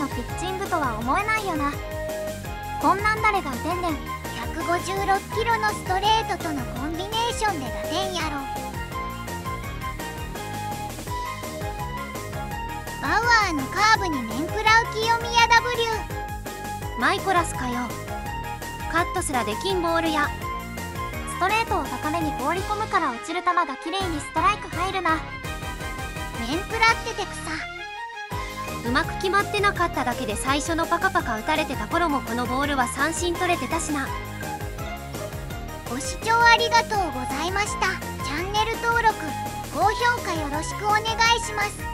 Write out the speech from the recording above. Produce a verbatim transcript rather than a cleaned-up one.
のピッチングとは思えないよな。こんなん誰が打てんねん。 ひゃくごじゅうろっキロのストレートとのコンビネーションで打点やろ。バウアーのカーブに面食らう清宮 ダブリュー。 マイコラスかよ。カットすらできんボールや。 ストレートを高めに放り込むから落ちる球がきれいにストライク入るな。 面食らっててくさ。 うまく決まってなかっただけで最初のパカパカ打たれてた頃もこのボールは三振取れてたしな。 ご視聴ありがとうございました。チャンネル登録、高評価よろしくお願いします。